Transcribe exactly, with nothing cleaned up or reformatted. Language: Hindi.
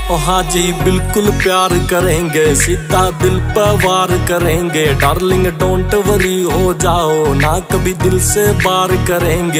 ओ हाँ जी बिल्कुल प्यार करेंगे, सीधा दिल पर वार करेंगे। डार्लिंग डोंट वरी हो जाओ ना, कभी दिल से बार करेंगे।